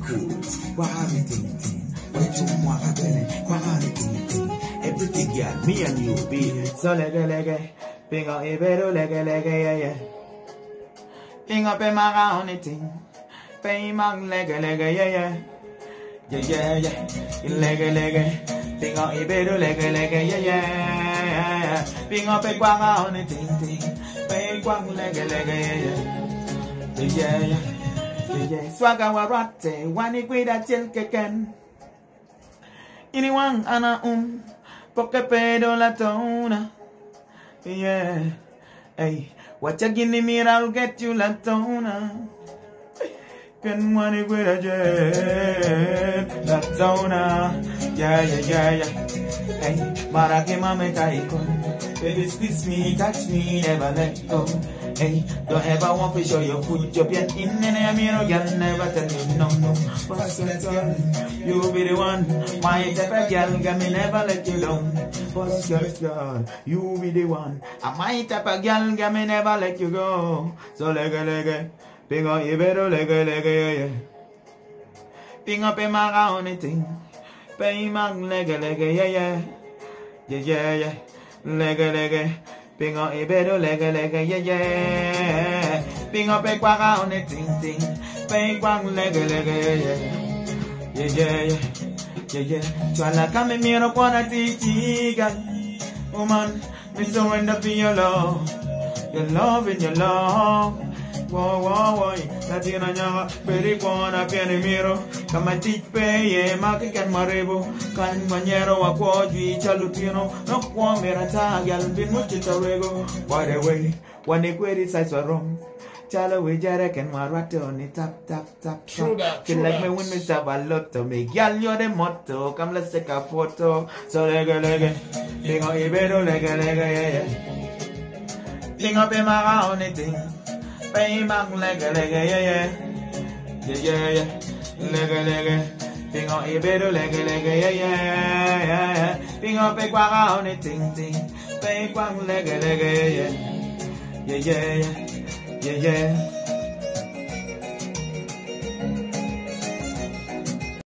Everything, yeah, me and you be. So leg, finger, better leg, yeah. Finger up in my round thing. Pay my leg, yeah. Yeah. Leg. Finger, better leg, yeah. Finger up in my round thing. Pay my leg, yeah. Swagger warate, one equida tilken. Anyone ana poke pedo la tona. Yeah, hey, what you give me, I'll get you la tona. Can one equida jet la tona. Yeah. Hey, Marake mame taikon. Baby, squeeze me, touch me, never let go. Hey, don't ever want to show your foot, your pen in a mirror, girl, never tell me no. First girl, you be the one, my type of girl, got me never let you down. First girl, you be the one, my type of girl, got me never let you go. So leg, ping up, you better leg, yeah. Ping up in my round thing, pay my leg, yeah. Leg. Ping up a better leg, yeah. Ping up a quack on a ting. Ping one leg, yeah. Tryna come in here upon a tiga. Woman, me so end up in your love. Your love in your love. Whoa. Latina nyama, very corner, piano miro. Come and teach pay, market and marebo. Can manero, a quadri, chalutino. No one merata, gal, been much it already. By the way, when they query sides were wrong. Chala we Jarek and Marato on it tap. Feel like me when me stab a lot to me. Gal, you're the motto. Come, let's take a photo. So leg. Ping up a better leg, yeah. Ping up in my round thing. Pay my leg, yeah. Leg. Ping up a better leg, yeah. Ping up a quack on a ting. Pay one leg, yeah.